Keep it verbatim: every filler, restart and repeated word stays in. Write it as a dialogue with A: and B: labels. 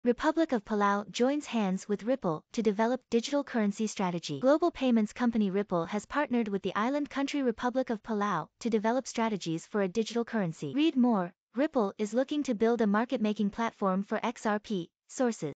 A: Republic of Palau joins hands with Ripple to develop digital currency strategy. Global payments company Ripple has partnered with the island country Republic of Palau to develop strategies for a digital currency. Read more. Ripple is looking to build a market-making platform for X R P. Sources.